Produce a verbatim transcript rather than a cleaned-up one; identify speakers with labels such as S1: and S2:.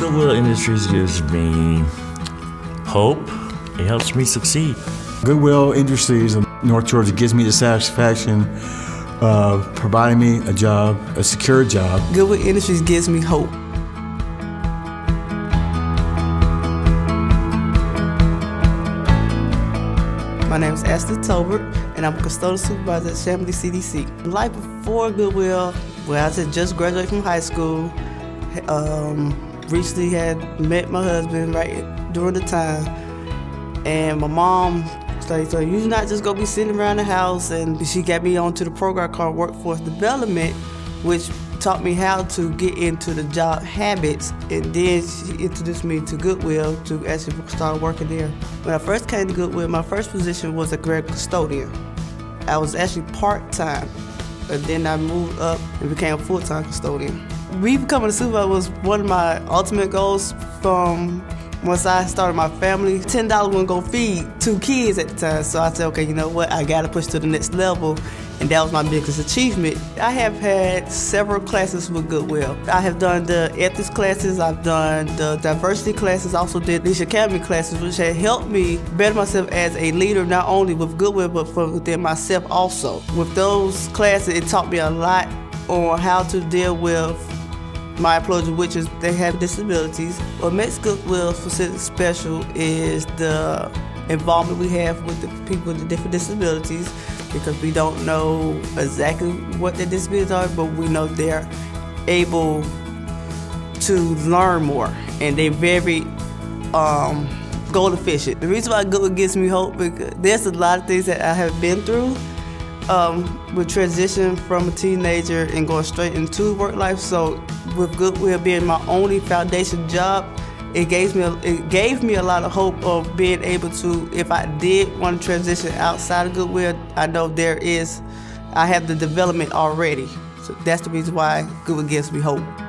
S1: Goodwill Industries gives me hope. It helps me succeed.
S2: Goodwill Industries in North Georgia gives me the satisfaction of providing me a job, a secure job.
S3: Goodwill Industries gives me hope. My name is Ashley Tolbert, and I'm a custodial supervisor at Chamblee C D C. Life before Goodwill, well, I had just graduated from high school. Um, recently had met my husband right during the time, and my mom started saying, "You're not just gonna be sitting around the house," and she got me onto the program called Workforce Development, which taught me how to get into the job habits, and then she introduced me to Goodwill to actually start working there. When I first came to Goodwill, my first position was a grad custodian. I was actually part-time, but then I moved up and became a full-time custodian. Me becoming a supervisor was one of my ultimate goals from once I started my family. ten dollars wouldn't go feed two kids at the time, so I said, okay, you know what, I gotta push to the next level, and that was my biggest achievement. I have had several classes with Goodwill. I have done the ethics classes, I've done the diversity classes, I also did these academy classes, which have helped me better myself as a leader, not only with Goodwill, but for within myself also. With those classes, it taught me a lot on how to deal with my employees, which is they have disabilities. What makes Goodwill Facility special is the involvement we have with the people with the different disabilities, because we don't know exactly what their disabilities are, but we know they're able to learn more, and they're very um, goal efficient. The reason why Goodwill gives me hope, because there's a lot of things that I have been through um, with transition from a teenager and going straight into work life. So with Goodwill being my only foundation job, it gave me a, it gave me a lot of hope of being able to, if I did want to transition outside of Goodwill, I know there is, I have the development already. So that's the reason why Goodwill gives me hope.